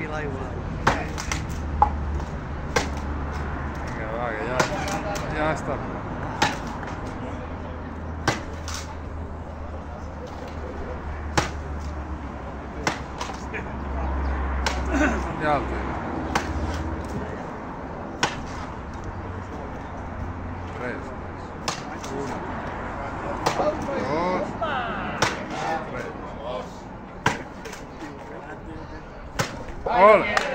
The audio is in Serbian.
da igual. Venga, va, que ya está. Ya lo tengo. 3, 1, 2, 3. ¡Hola!